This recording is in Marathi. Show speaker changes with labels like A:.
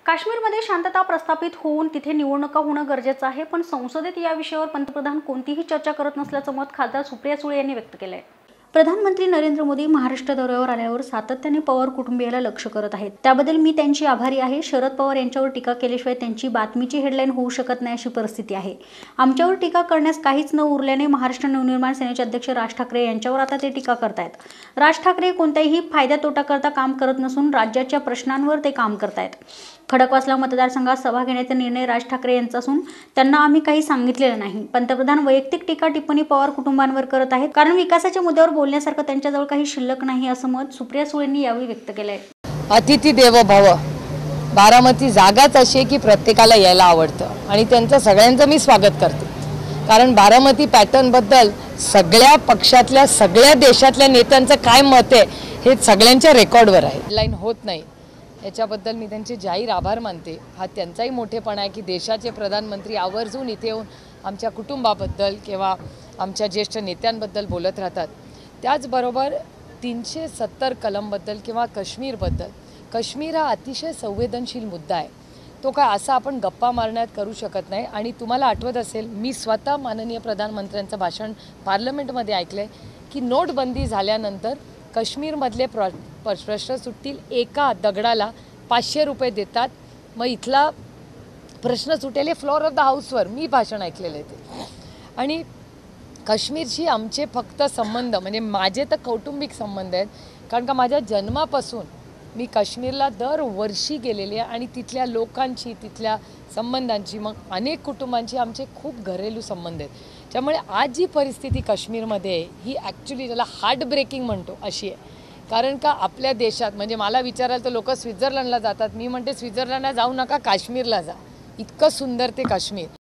A: काश्मीरमध्ये शांतता प्रस्थापित होऊन तिथे निवडणुका होणं गरजेचं आहे, पण संसदेत या विषयावर पंतप्रधान कोणतीही चर्चा करत नसल्याचं मत खासदार सुप्रिया सुळे यांनी व्यक्त केलं आहे। प्रधानमंत्री नरेंद्र मोदी महाराष्ट्र दौऱ्यावर आल्यावर सातत्याने पवार कुटुंबियाला लक्ष्य करत आहेत। त्याबद्दल मी त्यांची आभारी आहे। शरद पवार यांच्यावर टीका केल्याशिवाय त्यांची बातमीची हेडलाईन होऊ शकत नाही अशी परिस्थिती आहे। आमच्यावर टीका करण्यास काहीच न उरल्याने महाराष्ट्र नवनिर्माण सेनेचे अध्यक्ष राज ठाकरे यांच्यावर आता ते टीका करतायत। राज ठाकरे कोणत्याही फायदा तोटा करता काम करत नसून राज्याच्या प्रश्नांवर ते काम करतायत। खडकवासला मतदारसंघात सभा घेण्याचा निर्णय राज ठाकरे यांचा असून त्यांना आम्ही काही सांगितलेलं नाही। पंतप्रधान वैयक्तिक टीका टिप्पणी पवार कुटुंबांवर करत आहेत, कारण विकासाच्या मुद्द्यावर बोलण्यासारखं त्यांच्याजवळ काही शिल्लक नाही असं मत सुप्रिया सुळेंनी यावेळी व्यक्त केलं आहे।
B: अतिथी देवो भव, बारामती जागाच अशी की प्रत्येकाला यायला आवडतं आणि त्यांचं सगळ्यांचं मी स्वागत करते, कारण बारामती पॅटर्न बद्दल सगळ्या पक्षातल्या सगळ्या देशातल्या नेत्यांचं काय मत आहे हे सगळ्यांच्या रेकॉर्डवर आहे। हेडलाईन होत नाही याच्याबद्दल मी त्यांचे जाहीर आभार मानते। हा त्यांचाही मोठेपणा आहे की देशाचे प्रधानमंत्री आवर्जून इथे येऊन आमच्या कुटुंबाबद्दल किंवा आमच्या ज्येष्ठ नेत्यांबद्दल बोलत राहतात। त्याचबरोबर 370 कलमबद्दल किंवा काश्मीरबद्दल, काश्मीर हा अतिशय संवेदनशील मुद्दा आहे। तो काय असा आपण गप्पा मारण्यात करू शकत नाही। आणि तुम्हाला आठवत असेल, मी स्वतः माननीय प्रधानमंत्र्यांचं भाषण पार्लमेंटमध्ये ऐकलं आहे की नोटबंदी झाल्यानंतर काश्मीरमधले प्रश्न सुटतील, एका दगडाला 500 रुपये देतात, मग इथला प्रश्न सुटेल फ्लोअर ऑफ द हाऊसवर मी भाषण ऐकलेलं आहे ते। आणि काश्मीरशी आमचे फक्त संबंध म्हणजे माझे तर कौटुंबिक संबंध आहेत, कारण का माझ्या जन्मापासून मी काश्मीरला दरवर्षी गेलेले आहे आणि तिथल्या लोकांची, तिथल्या संबंधांची, मग अनेक कुटुंबांची आमचे खूप घरेलू संबंध आहेत। त्यामुळे आज जी परिस्थिती काश्मीरमध्ये आहे ही ॲक्च्युली त्याला हार्ट ब्रेकिंग म्हणतो अशी आहे। कारण का आपल्या देशात म्हणजे मला विचारायला तर लोक स्वित्झर्लंडला जातात, मी म्हणते स्वित्झर्लंडला जाऊ नका, काश्मीरला जा, इतकं सुंदर ते काश्मीर।